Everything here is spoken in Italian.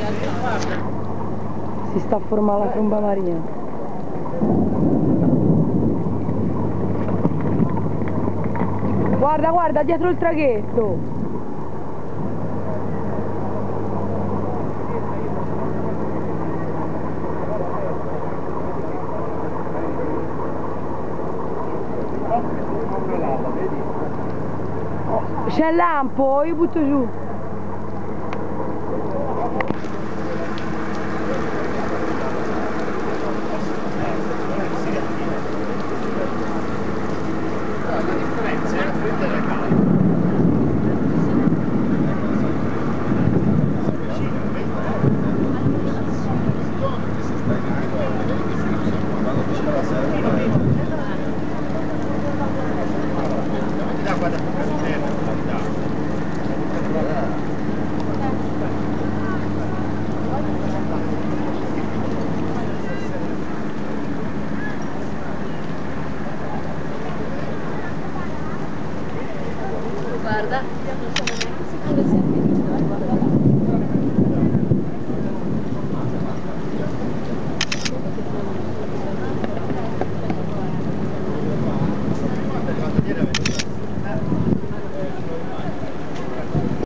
Si sta formando la tromba marina. Guarda, guarda, dietro il traghetto. C'è il lampo, io butto giù. La differenza è la fredda e la calda. Guarda.